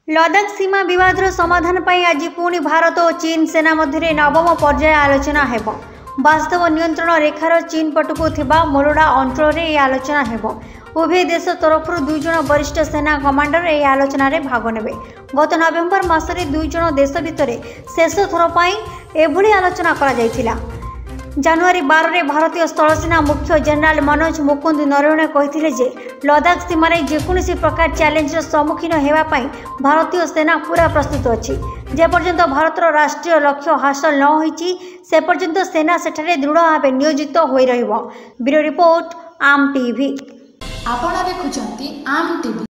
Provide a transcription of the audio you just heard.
लद्दाख सीमा विवादर समाधान पर आज पुणी भारत और चीन सेना मध्य नवम पर्याय आलोचना हेब। वास्तव नियंत्रण रेखार चीन पटकू थिबा मोरडा अंचल में आलोचना हेब। उभय देश तरफ दुई जन वरिष्ठ सेना कमांडर यह आलोचन में भाग ने। गत नवेम्बर मासरे दुई जन देश भितर शेष थर पर एभली आलोचना करा जायथिला। जनवरी 12 रे भारतीय स्थलसेना मुख्य जनरल मनोज मुकुंद नरवणे कहते जे लद्दाख सीमार जेकोसी प्रकार चैलेंजर सम्मुखीन होगापी भारतीय सेना पूरा प्रस्तुत अच्छी। जेपर्यंत भारतर राष्ट्रीय लक्ष्य हासिल न होईची से पर्यंत सेना सेठारे दृढ़ भाव नियोजित होई रहिबो। ब्यूरो रिपोर्ट आम टीवी। आपण देखुचंती आम टीवी।